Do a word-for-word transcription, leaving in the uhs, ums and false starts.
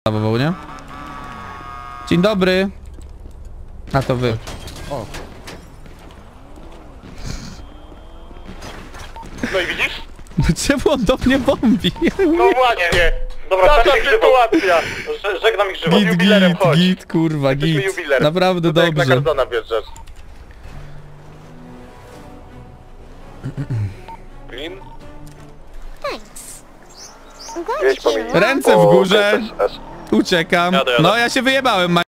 zawołał, nie? Dzień dobry. A to wy. O. No i widzisz? Czemu on do mnie bombi? No właśnie. Dobra, taka sytuacja. Że- Żegnam ich żywo. Git, Jubilerem git, chodź. git, kurwa, Jesteśmy git. jubilerem. Naprawdę Tutaj jak na dobrze. Cardona wjeżdżasz. Green? Thanks. I'm going to keep powinien. Ręce w górze. Też, też. Uciekam. Jadę, jadę. No ja się wyjebałem.